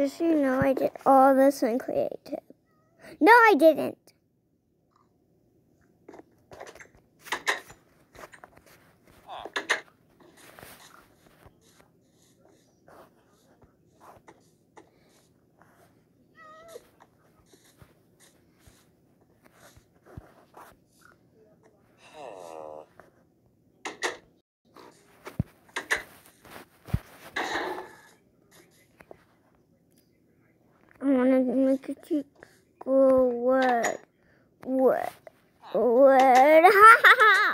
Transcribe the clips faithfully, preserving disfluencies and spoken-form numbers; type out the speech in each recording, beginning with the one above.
Just so you know, I did all this in creative. No, I didn't. I want to make a cute word. Word. Word. Ha ha ha.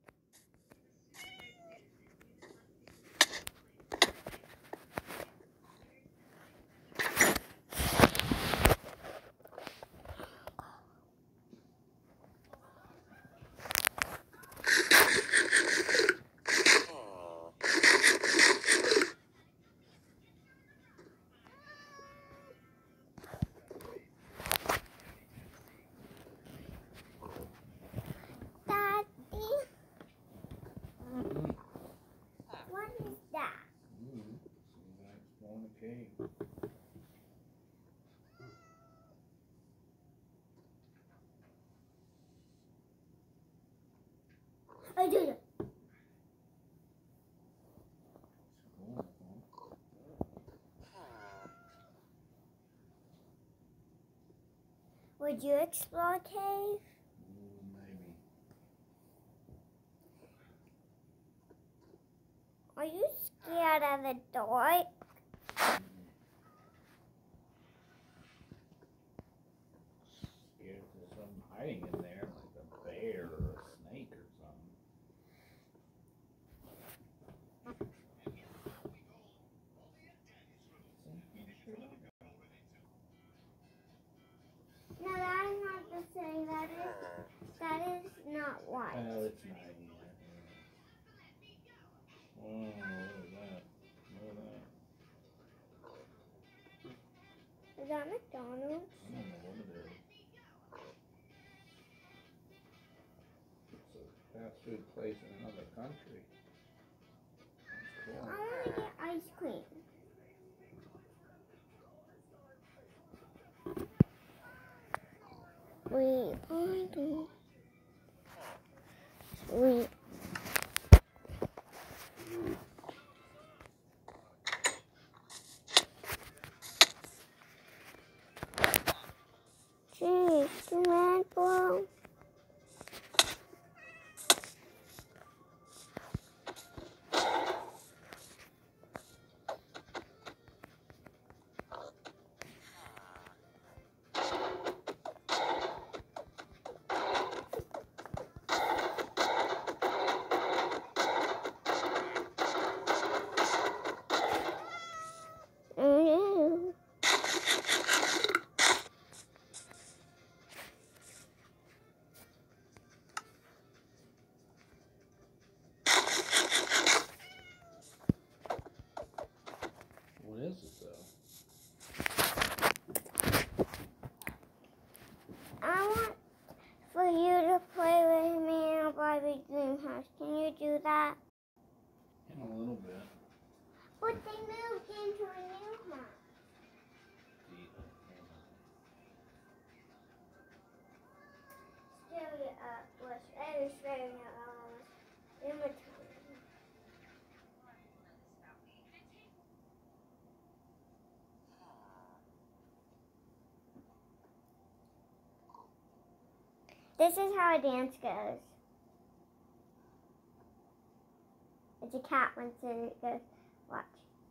I did it. Would you explore a cave? Maybe. Are you scared of the dark? Scared there's something hiding in there, like a bear or a snake or something. No, that is not the thing. That is, that is not white. Oh, it's not in there. Oh, look at that. Look at that. Is that McDonald's? I don't know what it is. It's a fast food place in another country. That's cool. I want to get ice cream. Sweet. I do. Sweet. Jeez, the man blow. What is it though? I want for you to play with me in a Barbie dream house. Can you do that? In a little bit. But they moved into a new house. Stereo up was very stereo was in the time. This is how a dance goes. It's a cat once it goes, watch.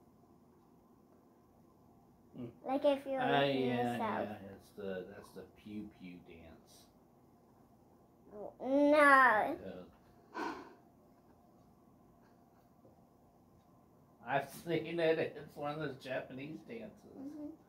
Mm. Like if you're Uh, looking yeah, yourself. yeah, it's the, that's the pew pew dance. No. Uh, I've seen it, it's one of those Japanese dances. Mm-hmm.